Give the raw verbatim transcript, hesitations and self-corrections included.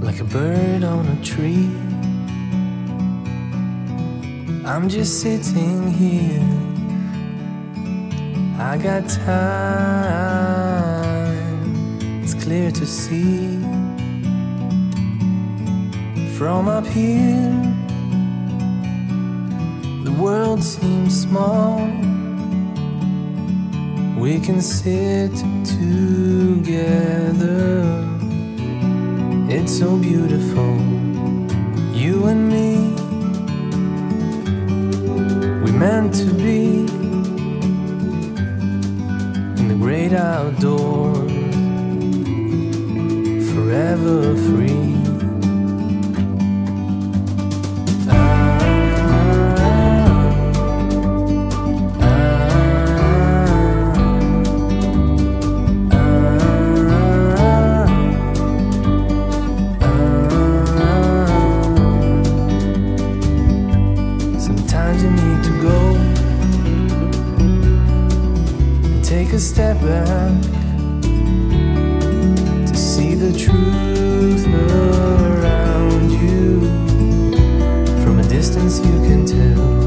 like a bird on a tree. I'm just sitting here, I got time, it's clear to see. From up here, the world seems small. We can sit together, it's so beautiful, you and me. We meant to be in the great outdoors, forever free. Sometimes you need to go and take a step back to see the truth around you. From a distance you can tell